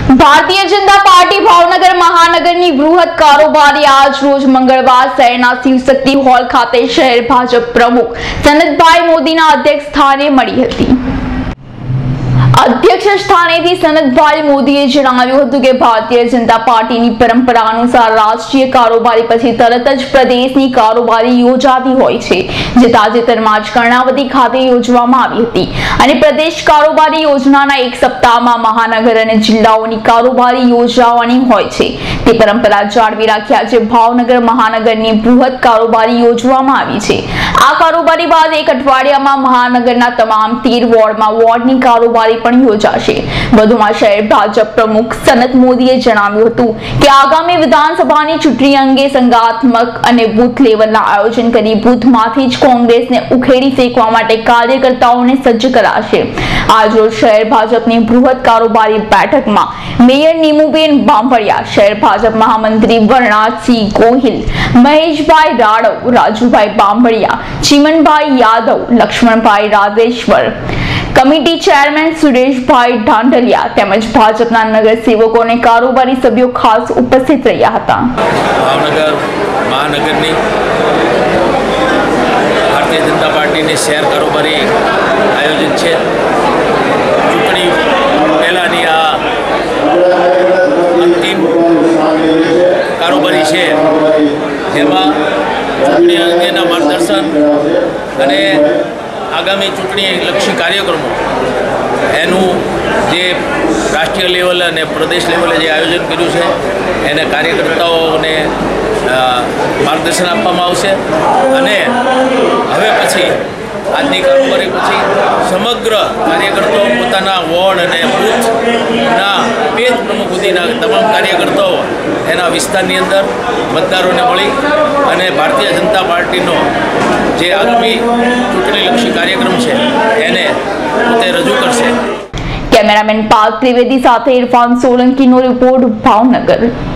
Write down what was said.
Bharatiya Janata party Bhavnagar महानगરની બૃહદ કારોબારી આજ રોજ મંગળવાર શહેરના શિવશક્તિ હોલ ખાતે શહેર ભાજપ પ્રમુખ સનતભાઈ મોદીના અધ્યક્ષ સ્થાને મળી હતી। અધ્યક્ષ સ્થાનેથી સનતભાઈ મોદીએ જણાવ્યું હતું કે ભારતીય જનતા પાર્ટીની પરંપરા અનુસાર રાષ્ટ્રીય કારોબારી પછી તરત જ પ્રદેશની કારોબારી યોજાતી હોય છે, જે તાજેતરમાં જ કર્ણાવતી ખાતે યોજવામાં આવી હતી અને પ્રદેશ કારોબારી યોજનાના એક સપ્તાહમાં મહાનગર અને જિલ્લાઓની કારોબારી યોજવાની હોય છે। તે પરંપરા જાળવી રાખ્યા જે ભાવનગર મહાનગરની બૃહદ કારોબારી યોજવામાં આવી છે। આ કારોબારી બાદ એક અઠવાડિયામાં મહાનગરના તમામ 13 વોર્ડમાં વોર્ડની કારોબારી યોજાશે। વધુમાં શહેર ભાજપ પ્રમુખ સનત મોદીએ જણાવ્યું હતું કે આગામી વિધાનસભાની ચૂંટણી અંગે સંગાત્મક અને બૂથ લેવલના આયોજન કરી બૂથમાંથી જ કોંગ્રેસને ઉખેડી ફેંકવા માટે કાર્યકર્તાઓને સજ્જ કરાશે। આજરોજ શહેર ભાજપની બૃહદ કારોબારી બેઠકમાં મેયર નીમુબેન બાંભડિયા, શહેર ભાજપ મહામંત્રી વર્ણાજસિંહ ગોહિલ, મહેશભાઈ રાડવ, રાજુભાઈ બાંભડિયા, ચીમનભાઈ યાદવ, લક્ષ્મણભાઈ રાધેશ્વર, કમિટી ચેરમેન સુરેશભાઈ ઢાંઢલિયા તેમજ ભાજપના નગરસેવકો અને કારોબારી સભ્યો ખાસ ઉપસ્થિત રહ્યા હતા। ભાવનગર મહાનગરની ભારતીય જનતા પાર્ટીની શહેર કારોબારી આયોજિત છે। ચૂંટણી પહેલાંની આ અંતિમ કારોબારી છે, જેમાં ચૂંટણી અંગેના માર્ગદર્શન અને આગામી ચૂંટણી લક્ષી કાર્યક્રમો એનું જે રાષ્ટ્રીય લેવલ અને પ્રદેશ લેવલે જે આયોજન કર્યું છે એને કાર્યકર્તાઓને માર્ગદર્શન આપવામાં આવશે અને હવે પછી આજની કારોબારી પછી સમગ્ર કાર્યકર્તાઓ પોતાના વોર્ડ અને બૂથના પેજ પ્રમુખ સુધીના તમામ કાર્યકર્તાઓ એના વિસ્તારની અંદર મતદારોને મળી અને ભારતીય જનતા પાર્ટીનો જે આગામી ચૂંટણીલક્ષી કાર્યક્રમ છે એને પોતે રજૂ કરશે। કેમેરામેન પાર્થ ત્રિવેદી સાથે ઇરફાન સોલંકીનો રિપોર્ટ, ભાવનગર।